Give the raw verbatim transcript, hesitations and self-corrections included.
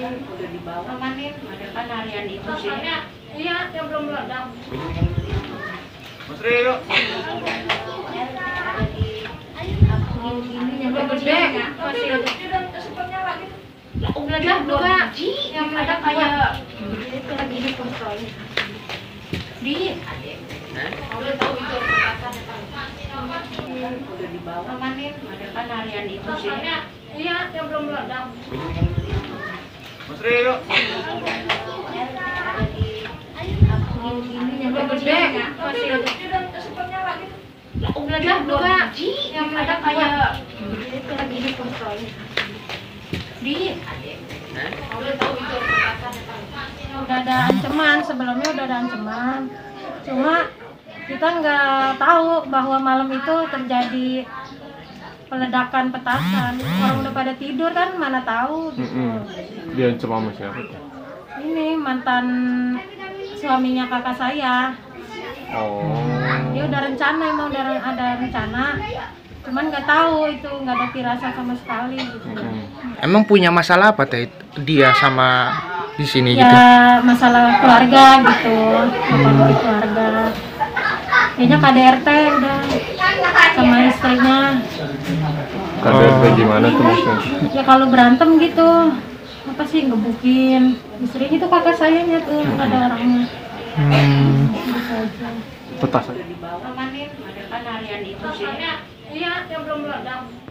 udah dibawa amanin, ada kan harian itu sih. Iya, yang belum meledak. Mas Rio. Ini yang gede, masih meledak dua, yang meledak kayak itu lagi dikontrol. Di, udah tahu itu udah dibawa amanin, ada kan harian itu sih. Iya, yang belum meledak. Mas Rio. Ini yang gede, masih meledak dua, yang meledak kayak itu lagi dikontrol. Di, udah tahu itu udah ada ancaman, sebelumnya udah ada ancaman. Cuma kita nggak tahu bahwa malam itu terjadi peledakan petasan. Orang udah pada tidur kan, mana tahu gitu. Mm-mm. Dia ancam sama siapa tuh? Ini mantan suaminya kakak saya. Oh. Dia udah rencana, emang udah ada rencana. Cuman nggak tahu itu, nggak ada firasat sama sekali gitu. Mm. Emang punya masalah apa teh dia sama di sini Ya gitu? masalah keluarga gitu, mempengaruhi keluarga. Kayaknya K D R T udah sama istrinya. K D R T gimana tuh maksudnya? Ya kalau berantem gitu, apa sih ngebukin istrinya tuh kakak sayanya tuh, ada orangnya. Hmm. Gitu aja. Petasan. Amanin, ada kan harian itu sih. Iya, yang belum meledak.